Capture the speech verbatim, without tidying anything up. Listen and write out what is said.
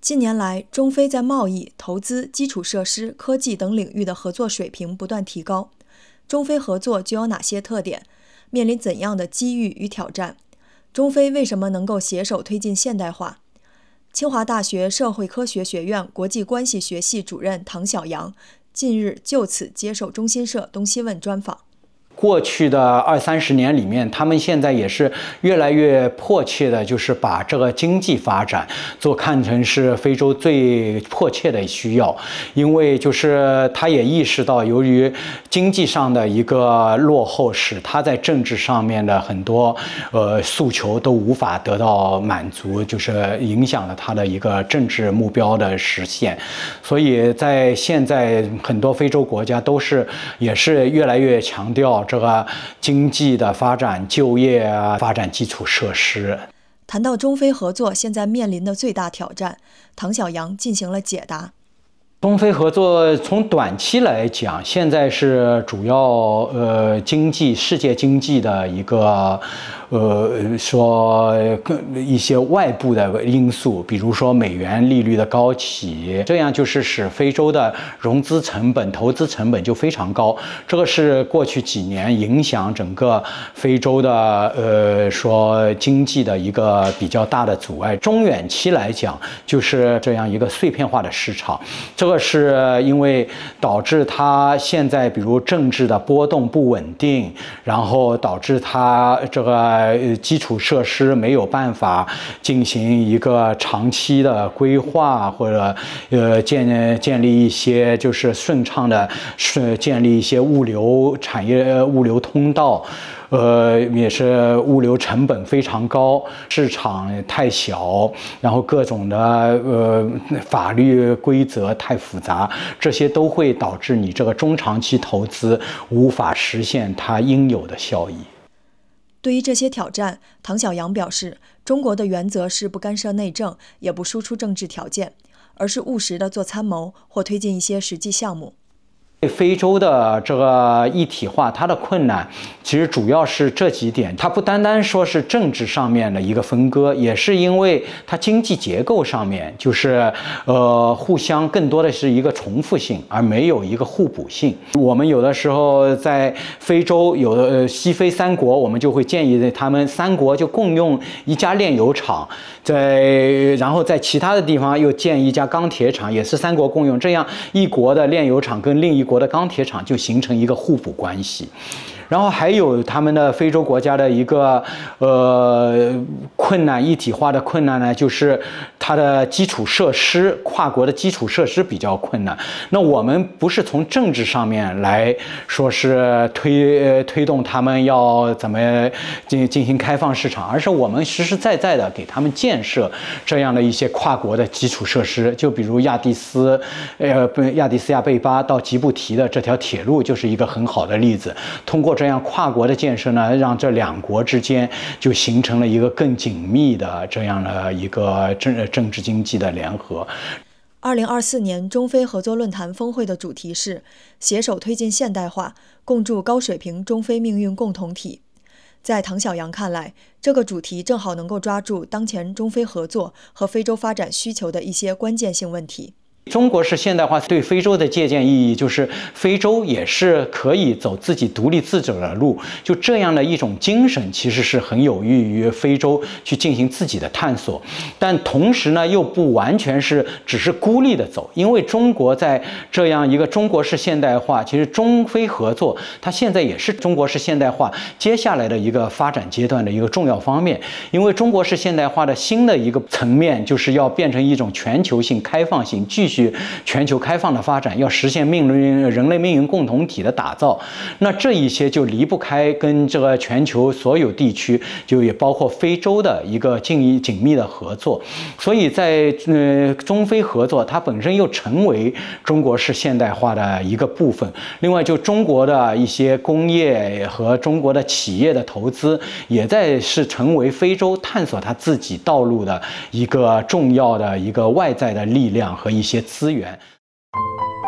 近年来，中非在贸易、投资、基础设施、科技等领域的合作水平不断提高。中非合作具有哪些特点？面临怎样的机遇与挑战？中非为什么能够携手推进现代化？清华大学社会科学学院国际关系学系主任唐晓阳近日就此接受中新社东西问专访。 过去的二三十年里面，他们现在也是越来越迫切的，就是把这个经济发展做看成是非洲最迫切的需要，因为就是他也意识到，由于经济上的一个落后，使他在政治上面的很多呃诉求都无法得到满足，就是影响了他的一个政治目标的实现。所以在现在很多非洲国家都是也是越来越强调这个经济的发展、就业啊、发展基础设施。 谈到中非合作现在面临的最大挑战，唐晓阳进行了解答。 中非合作从短期来讲，现在是主要呃经济世界经济的一个呃说一些外部的因素，比如说美元利率的高企，这样就是使非洲的融资成本、投资成本就非常高。这个是过去几年影响整个非洲的呃说经济的一个比较大的阻碍。中远期来讲，就是这样一个碎片化的市场，这个。这是因为导致它现在比如政治的波动不稳定，然后导致它这个基础设施没有办法进行一个长期的规划，或者呃建建立一些就是顺畅的是建立一些物流产业物流通道。呃，也是物流成本非常高，市场太小，然后各种的呃法律规则太复杂，这些都会导致你这个中长期投资无法实现它应有的效益。 对于这些挑战，唐晓阳表示，中国的原则是不干涉内政，也不输出政治条件，而是务实的做参谋或推进一些实际项目。 非洲的这个一体化，它的困难其实主要是这几点，它不单单说是政治上面的一个分割，也是因为它经济结构上面就是呃互相更多的是一个重复性，而没有一个互补性。我们有的时候在非洲有的呃西非三国，我们就会建议他们三国就共用一家炼油厂，在然后在其他的地方又建一家钢铁厂，也是三国共用，这样一国的炼油厂跟另一国的钢铁厂就形成一个互补关系。然后还有他们的非洲国家的一个呃困难，一体化的困难呢，就是它的基础设施，跨国的基础设施比较困难。那我们不是从政治上面来说是推推动他们要怎么进进行开放市场，而是我们实实在在的给他们建设这样的一些跨国的基础设施。就比如亚的斯，呃亚的斯亚贝巴到吉布提的这条铁路就是一个很好的例子。通过这样跨国的建设呢，让这两国之间就形成了一个更紧密的这样的一个政政治经济的联合。 二零二四年中非合作论坛峰会的主题是携手推进现代化，共筑高水平中非命运共同体。在唐晓阳看来，这个主题正好能够抓住当前中非合作和非洲发展需求的一些关键性问题。 中国式现代化对非洲的借鉴意义，就是非洲也是可以走自己独立自主的路，就这样的一种精神，其实是很有益于非洲去进行自己的探索。但同时呢，又不完全是只是孤立的走，因为中国在这样一个中国式现代化，其实中非合作，它现在也是中国式现代化接下来的一个发展阶段的一个重要方面。因为中国式现代化的新的一个层面，就是要变成一种全球性、开放性，继续全球开放的发展，要实现命运人类命运共同体的打造。那这一些就离不开跟这个全球所有地区，就也包括非洲的一个紧紧密的合作。所以在呃中非合作，它本身又成为中国式现代化的一个部分。另外，就中国的一些工业和中国的企业的投资，也在是成为非洲探索它自己道路的一个重要的一个外在的力量和一些资源。